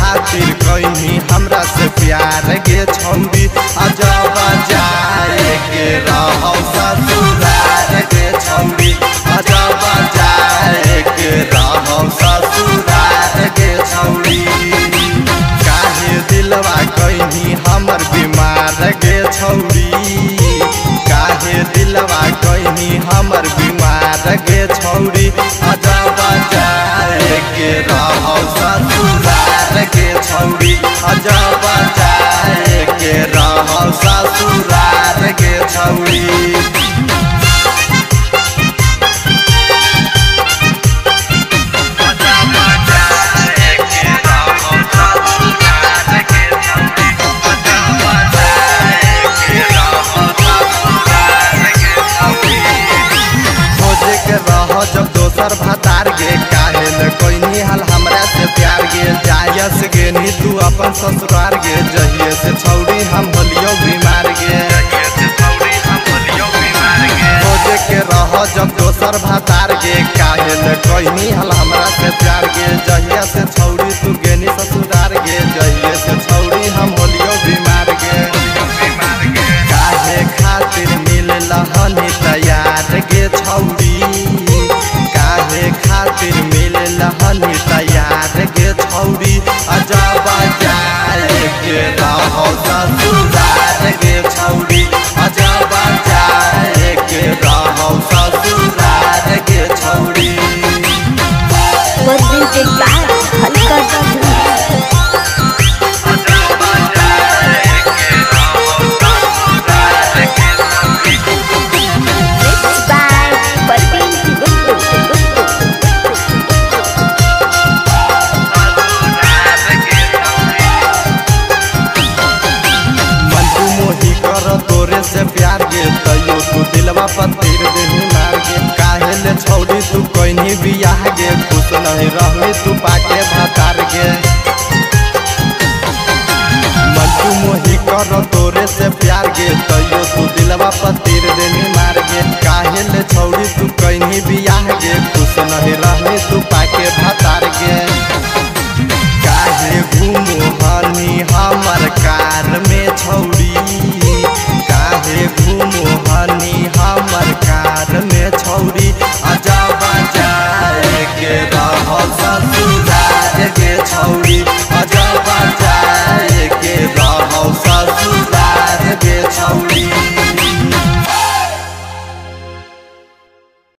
खातिर कहीं हमरा से प्यार गे छौरी अजब जाए के रहो ससुरार गे छौरी अजब जाए के रहो ससुरार गे छौरी काहे दिलवा कहीं हमर बीमार गे छौरी काहे दिलवा कहीं हमर बीमार गे छौरी अजब जाए के रहो ससुरार गे छौरी अजब जाए के रहो ससुरार गे छौरी जब दोसर भतार गे काहे न कोई निहाल हमरा से प्यार गे जायस गे नी तू अपन ससुरार गे जहिए से छौरी हम होलियो बीमार गे खोजे के रह जब दोसर भतार गे काहे न कोई निहाल हमरा से प्यार गे जहिए से छौरी तू गे नी ससुरार गे जहिए से छौरी हम होलियो बीमार गे काहे खातिर मिल लहनी तैयार गे छौरी काहे खातिर मिल लहनी तैयार गे छौरी अजब जाए के रहो ससुरार गे छौरी अजब जाए के रहो ससुरार गे छौरी तोरे से प्यार गे तैयो तू दिलवा पर तीर देही मार गे काहे ले छौरी तू कहीं बियाह गे खुश नहीं रहली तू पाके भतार गे मंटू मोही कर तोरे से प्यार गे तैयो तू दिलवा पर तीर देही मार गे काहे ले छौरी तू कहीं बियाह गे खुश नहीं रहली तू पाके